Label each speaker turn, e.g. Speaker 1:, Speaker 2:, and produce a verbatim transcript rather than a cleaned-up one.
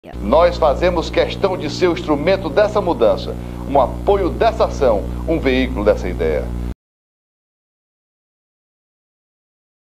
Speaker 1: Nós fazemos questão de ser o instrumento dessa mudança, um apoio dessa ação, um veículo dessa ideia.